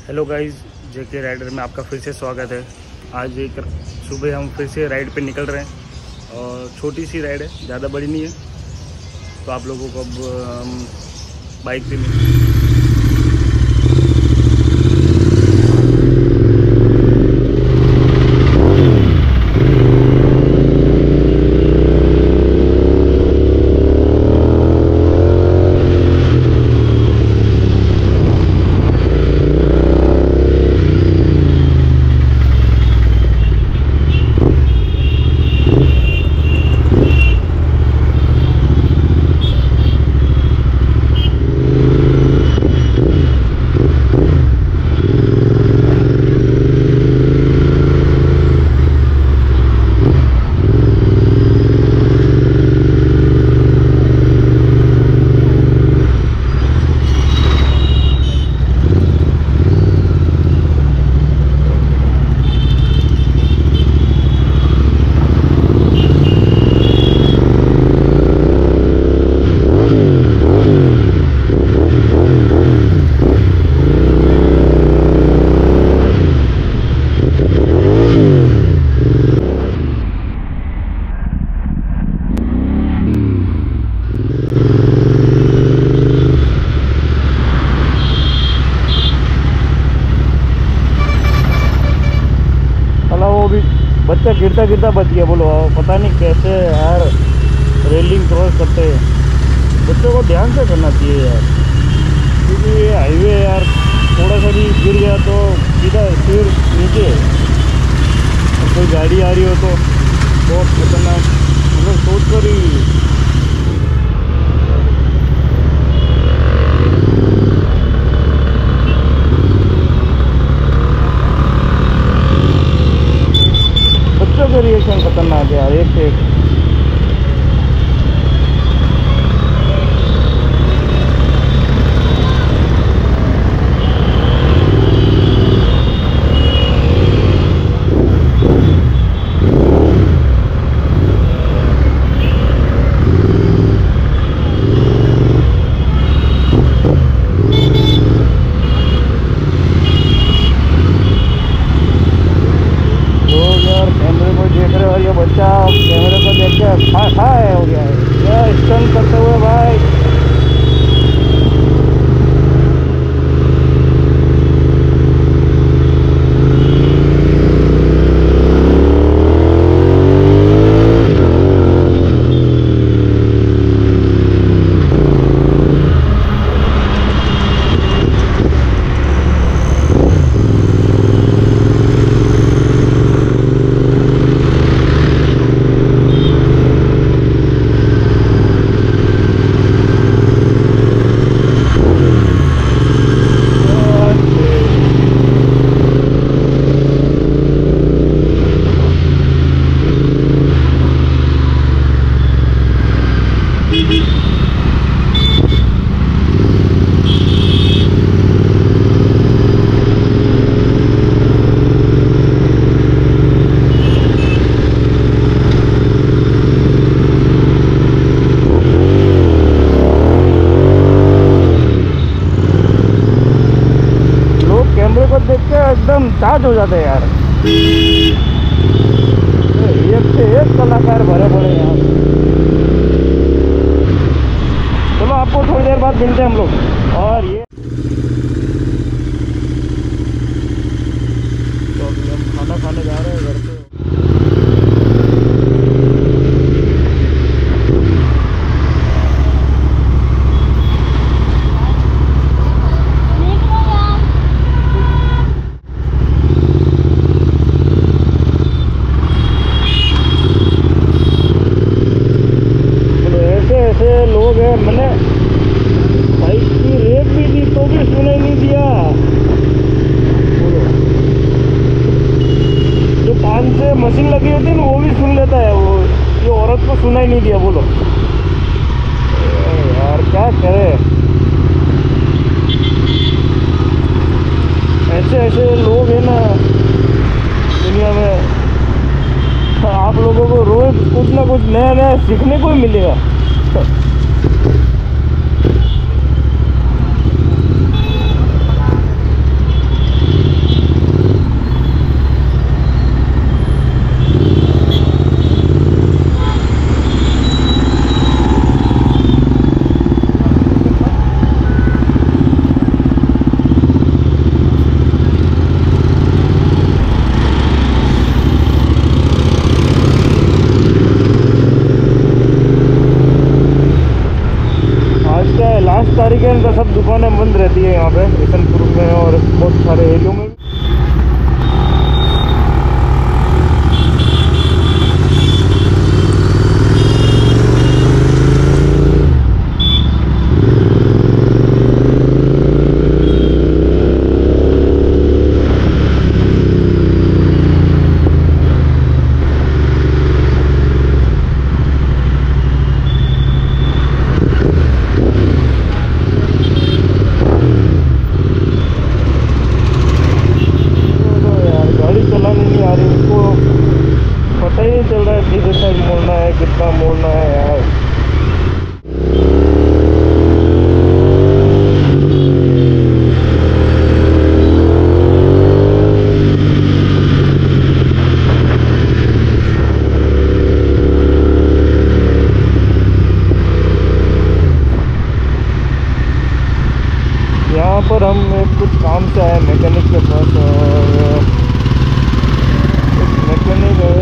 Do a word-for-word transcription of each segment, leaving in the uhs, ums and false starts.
Hello guys, जेके rider में आपका फिर से स्वागत है। आज एक सुबह हम फिर से राइड पे निकल रहे हैं और छोटी सी राइड है, ज़्यादा बड़ी नहीं है। तो आप लोगों को अब हम बाइक पे मिलेंगे। बच्चा गिरता गिरता बच गया। बोलो पता नहीं कैसे यार रेलिंग क्रॉस करते हैं। बच्चों को ध्यान से करना चाहिए यार, क्योंकि ये हाईवे यार थोड़ा सा भी गिर गया तो सीधा सिर नीचे। और कोई गाड़ी आ रही हो तो बहुत खतरनाक, मतलब सोच कर ही रिएक्शन खतरनाक है यार, एक से एक। बच्चा कैमरे को देख के खा खा हो गया है, क्या स्टंट करते हुए भाई। देख के एकदम चार्ज हो जाते हैं यार। एक से एक कलाकार भरे पड़े यहाँ। चलो आपको थोड़ी देर बाद मिलते हैं हम लोग। और ये तो अभी हम खाना खाने जा रहे हैं घर पे। लोग हैं, मैंने बाइक की रेक भी दी तो भी सुनाई नहीं दिया। बोलो, जो कान से मशीन लगी होती है ना वो भी सुन लेता है, वो ये औरत को सुनाई नहीं दिया। बोलो यार क्या करे। ऐसे ऐसे लोग हैं ना दुनिया में। आप लोगों को रोज कुछ ना कुछ नया नया सीखने को ही मिलेगा। क्या है, लास्ट तारीख है इनका सब दुकानें बंद रहती है यहाँ पे किशनपुर में और बहुत सारे एरियो में। पता ही नहीं चल रहा है किस साइड मोड़ना है, कितना मोड़ना है यार। यहाँ पर हम कुछ काम से आए मैकेनिक के पास और मैकेनिक है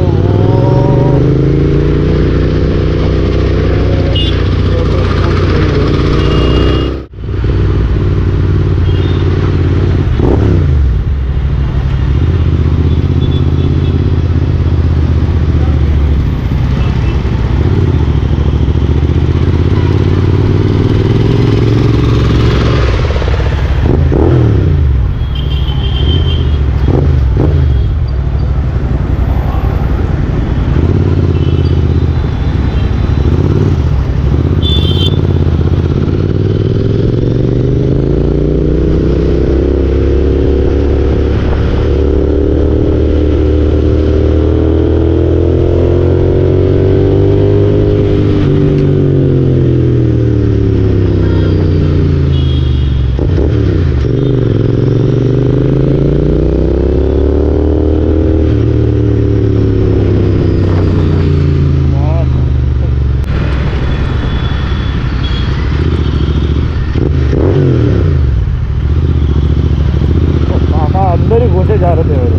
अंदर ही घुसे जा रहे थे मेरे,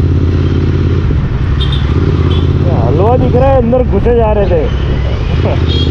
हलवा दिख रहा है अंदर घुसे जा रहे थे।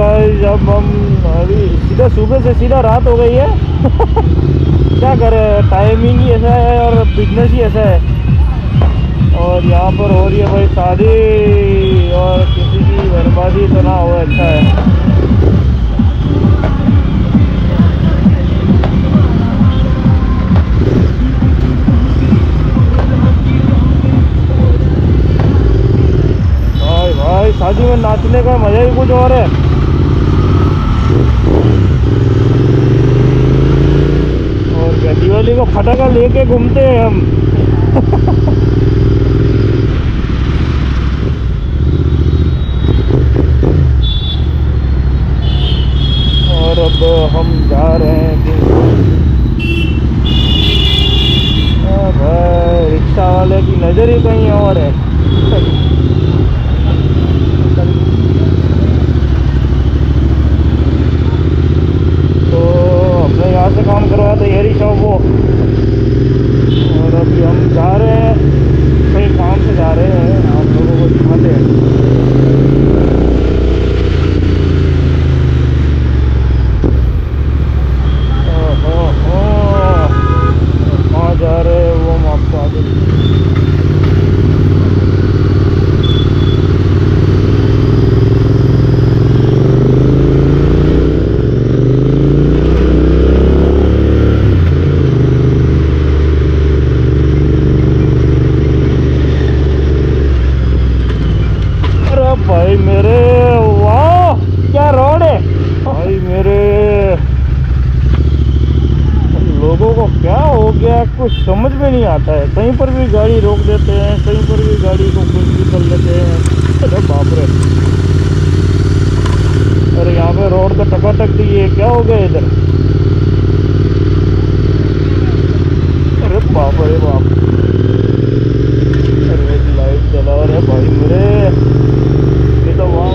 गाइस जब हम अभी सीधा सुबह से सीधा रात हो गई है क्या करें, टाइमिंग ही ऐसा है और बिजनेस ही ऐसा है। और यहाँ पर हो रही है भाई शादी, और किसी की बर्बादी तो ना हो, अच्छा है। भाई भाई शादी में नाचने का मजा ही कुछ और है। और क्या दिवाली को फटाका लेके घूमते हैं हम और अब हम जा रहे हैं कि भाई रिक्शा वाले की नज़र ही कहीं और है। तो हमने यहाँ से काम करवाया था एरी शॉप वो, और अभी हम जा रहे हैं कहीं काम से जा रहे हैं, आप लोगों को दिखाते हैं। कहाँ जा रहे हैं वो हम आपको आगे भाई मेरे, वाह क्या रोड है भाई मेरे। लोगों को क्या हो गया कुछ समझ में नहीं आता है, कहीं पर भी गाड़ी रोक देते हैं, कहीं पर भी गाड़ी को कुछ भी कर लेते हैं। अरे बाप रे, अरे यहाँ पे रोड तो टकाटक दी है, क्या हो गया इधर। अरे बाप रे बाप, अरे लाइट जला रहे भाई मेरे, ये तो वहाँ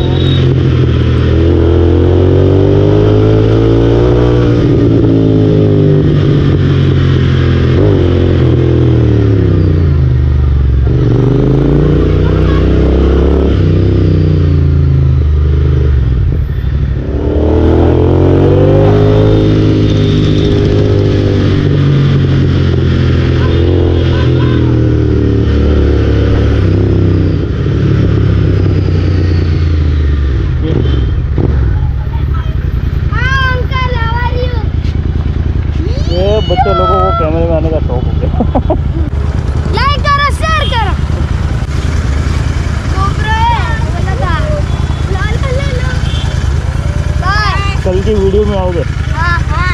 बच्चे लोगों को कैमरे में आने का शौक हो गया। लाइक करो, शेयर करो। कल की वीडियो में आओगे? हाँ हाँ।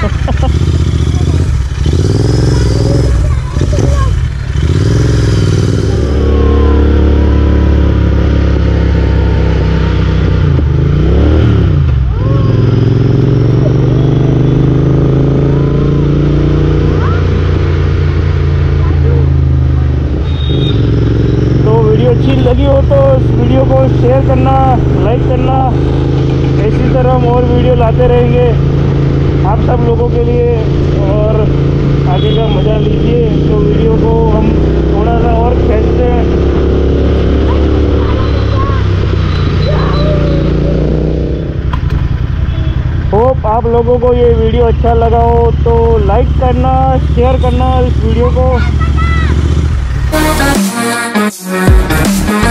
अच्छी लगी हो तो इस वीडियो को शेयर करना, लाइक करना। इसी तरह हम और वीडियो लाते रहेंगे आप सब लोगों के लिए, और आगे का मज़ा लीजिए। तो वीडियो को हम थोड़ा सा और खींचते हैं। होप आप लोगों को ये वीडियो अच्छा लगा हो तो लाइक करना, शेयर करना इस वीडियो को।